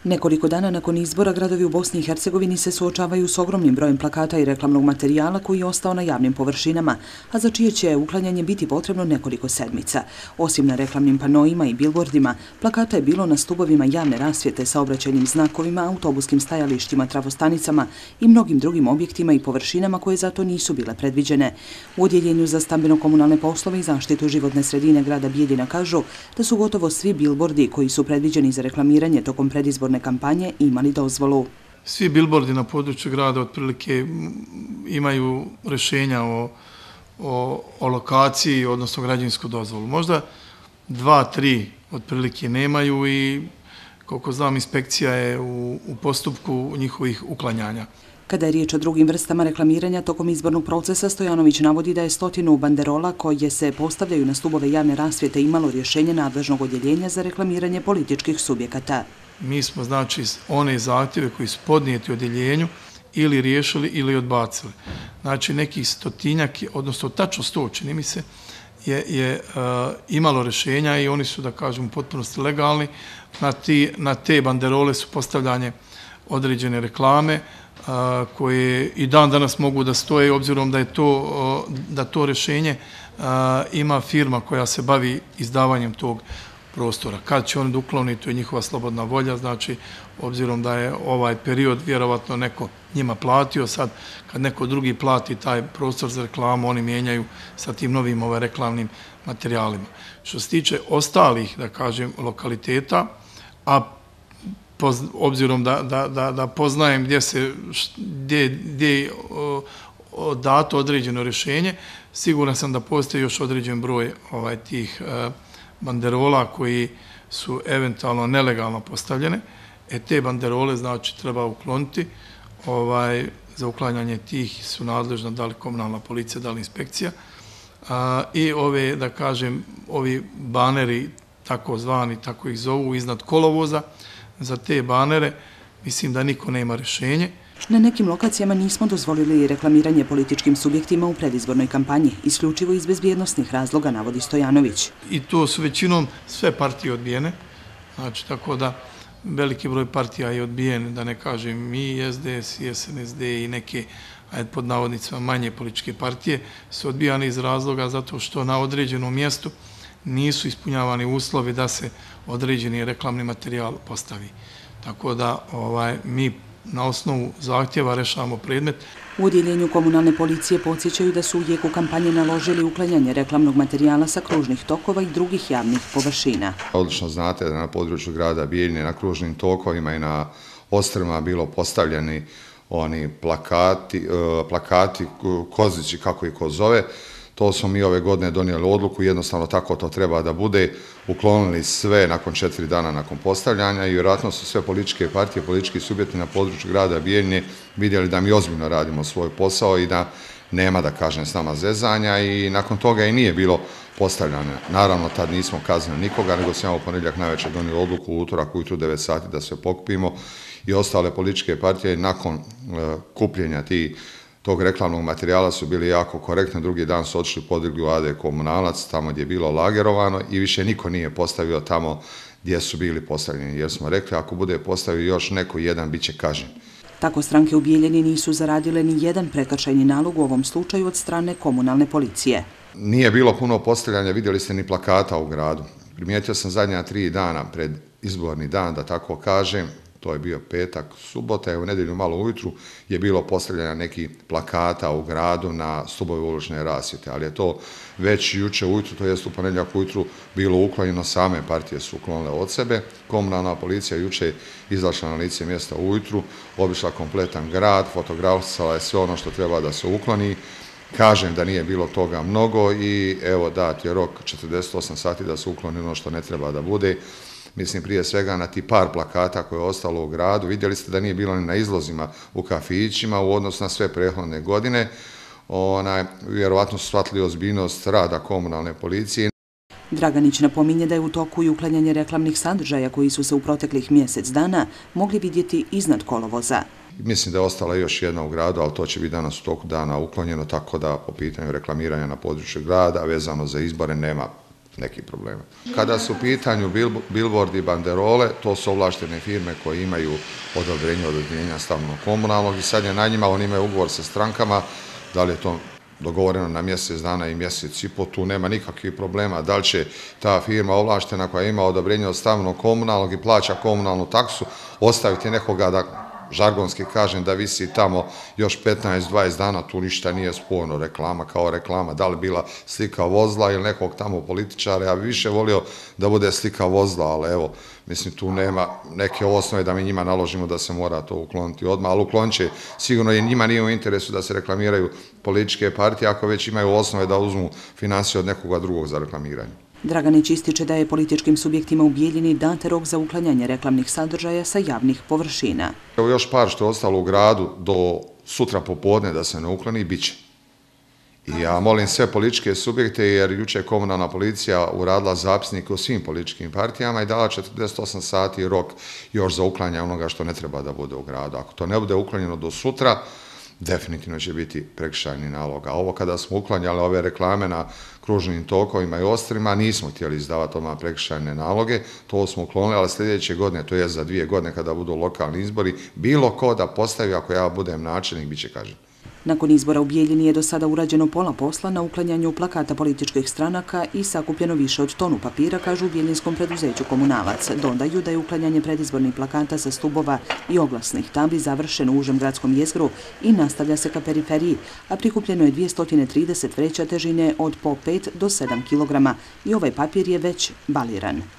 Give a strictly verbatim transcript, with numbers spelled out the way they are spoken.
Nekoliko dana nakon izbora gradovi u Bosni i Hercegovini se suočavaju s ogromnim brojem plakata i reklamnog materijala koji je ostao na javnim površinama, a za čije će uklanjanje biti potrebno nekoliko sedmica. Osim na reklamnim panoima i bilbordima, plakata je bilo na stubovima javne rasvjete, saobraćajnim znakovima, autobuskim stajalištima, trafostanicama i mnogim drugim objektima i površinama koje zato nisu bile predviđene. U Odjeljenju za stambeno-komunalne poslove i zaštitu životne sredine grada Bijeljina kažu da su gotovo svi bilbordi koji su predviđeni za reklamiranje tokom predizborne kampanje imali dozvolu. Svi bilbordi na području grada otprilike imaju rješenja o, o, o lokaciji, odnosno građevinsku dozvolu. Možda dva, tri otprilike nemaju i koliko znam inspekcija je u, u postupku njihovih uklanjanja. Kada je riječ o drugim vrstama reklamiranja tokom izbornog procesa, Stojanović navodi da je stotinu banderola koje se postavljaju na stubove javne rasvjete imalo rješenje nadležnog odjeljenja za reklamiranje političkih subjekata. Mi smo, znači, one zahtjeve koji su podnijeti u odjeljenju ili riješili ili odbacili. Znači, nekih stotinjak, odnosno tačno sto, čini mi se, je, je uh, imalo rješenja i oni su, da kažem, potpunosti legalni. Na, ti, na te banderole su postavljanje određene reklame uh, koje i dan danas mogu da stoje, obzirom da je to, uh, da to rješenje uh, ima firma koja se bavi izdavanjem tog prostora. Kad će oni da ukloni, to je njihova slobodna volja, znači, obzirom da je ovaj period vjerovatno neko njima platio, sad kad neko drugi plati taj prostor za reklamu, oni mijenjaju sa tim novim ovaj, reklamnim materijalima. Što se tiče ostalih, da kažem, lokaliteta, a poz, obzirom da, da, da, da poznajem gdje se, gdje, gdje je dato određeno rješenje, siguran sam da postoji još određen broj ovaj, tih uh, banderola koji su eventualno nelegalno postavljene. E te banderole, znači, treba ukloniti. Ovaj, za uklanjanje tih su nadležna da li komunalna policija, da li inspekcija. A, I ove, da kažem, ovi baneri, tako zvani, tako ih zovu, iznad kolovoza, za te banere, mislim da niko nema rješenje. Na nekim lokacijama nismo dozvolili reklamiranje političkim subjektima u predizbornoj kampanji, isključivo iz bezbjednosnih razloga, navodi Stojanović. I to su većinom sve partije odbijene, znači tako da veliki broj partija je odbijen, da ne kažem i S D S, i S N S D i neke, ajde pod navodnicima, manje političke partije su odbijane iz razloga zato što na određenom mjestu nisu ispunjavani uslovi da se određeni reklamni materijal postavi. Tako da ovaj, mi na osnovu zahtjeva rešavamo predmet. U Odjeljenju komunalne policije podsjećaju da su u jeku kampanje naložili uklanjanje reklamnog materijala sa kružnih tokova i drugih javnih površina. Odlično znate da na području grada Bijeljine na kružnim tokovima i na ostrvima bilo postavljeni oni plakati, plakati kozići, kako ih ko zove. To smo mi ove godine donijeli odluku, jednostavno tako to treba da bude, uklonili sve nakon četiri dana nakon postavljanja i vjerojatno su sve političke partije, politički subjekti na području grada Bijeljine vidjeli da mi ozbiljno radimo svoj posao i da nema, da kažem, s nama zezanja i nakon toga i nije bilo postavljanja. Naravno, tad nismo kaznili nikoga, nego smo u ponedjeljak največer donijeli odluku u utorak ujutru devet sati da se pokupimo i ostale političke partije nakon uh, kupljenja tih tog reklamnog materijala su bili jako korektni, drugi dan su odšli podigli u A D Komunalac, tamo gdje je bilo lagerovano i više niko nije postavio tamo gdje su bili postavljeni, jer smo rekli ako bude postavio još neko jedan, bit će kažnjen. Tako stranke u Bijeljini nisu zaradile ni jedan prekršajni nalog u ovom slučaju od strane komunalne policije. Nije bilo puno postavljanja, vidjeli ste ni plakata u gradu. Primijetio sam zadnja tri dana pred izborni dan, da tako kažem, to je bio petak, subota, evo u nedjelju malo ujutru je bilo postavljanja nekih plakata u gradu na stubove ulične rasvjete, ali je to već juče ujutru, to jest u ponedjeljak ujutru, bilo uklonjeno, same partije su uklonile od sebe. Komunalna policija juče izašla na lice mjesta ujutru, obišla kompletan grad, fotografisala je sve ono što treba da se ukloni. Kažem da nije bilo toga mnogo i evo dat je rok četrdeset osam sati da se ukloni ono što ne treba da bude. Mislim prije svega na ti par plakata koje je ostalo u gradu. Vidjeli ste da nije bilo ni na izlozima u kafićima u odnosu na sve prethodne godine. Onaj, vjerovatno su shvatili ozbiljnost rada komunalne policije. Draganić napominje da je u toku i uklanjanje reklamnih sadržaja koji su se u proteklih mjesec dana mogli vidjeti iznad kolovoza. Mislim da je ostala još jedna u gradu, ali to će biti danas u toku dana uklonjeno, tako da po pitanju reklamiranja na području grada vezano za izbore nema neki problema. Kada su u pitanju billboardi i banderole, to su ovlaštene firme koje imaju odobrenje od odjeljenja stambenog komunalnog i sad je na njima, oni imaju ugovor sa strankama, da li je to dogovoreno na mjesec dana i mjesec i po, tu nema nikakvih problema. Da li će ta firma ovlaštena koja ima odobrenje od stambenog komunalnog i plaća komunalnu taksu ostaviti nekoga da, žargonski kažem, da visi tamo još petnaest dvadeset dana, tu ništa nije sporno, reklama kao reklama, da li bila slika vozila ili nekog tamo političara, ja bi više volio da bude slika vozila, ali evo, mislim, tu nema neke osnove da mi njima naložimo da se mora to ukloniti odmah, ali uklonit će, sigurno i njima nije u interesu da se reklamiraju političke partije, ako već imaju osnove da uzmu financije od nekoga drugog za reklamiranje. Draganić ističe da je političkim subjektima u Bijeljini dat rok za uklanjanje reklamnih sadržaja sa javnih površina. Evo još par što je ostalo u gradu do sutra popodne da se ne ukloni, bit će. I ja molim sve političke subjekte, jer juče je komunalna policija uradila zapisnik o svim političkim partijama i dala četrdeset osam sati rok još za uklanjanje onoga što ne treba da bude u gradu. Ako to ne bude uklanjeno do sutra, definitivno će biti prekršajni nalog. A ovo kada smo uklanjali ove reklame na kružnim tokovima i ostrima, nismo htjeli izdavati odmah prekršajne naloge, to smo uklonili, ali sljedeće godine, to je za dvije godine kada budu lokalni izbori, bilo ko da postavi, ako ja budem načelnik, bit će kažen. Nakon izbora u Bijeljini je do sada urađeno pola posla na uklanjanju plakata političkih stranaka i sakupljeno više od tonu papira, kažu u bijeljinskom preduzeću Komunalac. Dodaju da je uklanjanje predizbornih plakata sa stubova i oglasnih tabli završeno u užem gradskom jezgru i nastavlja se ka periferiji, a prikupljeno je dvjesto trideset vreća težine od po pet do sedam kilograma i ovaj papir je već baliran.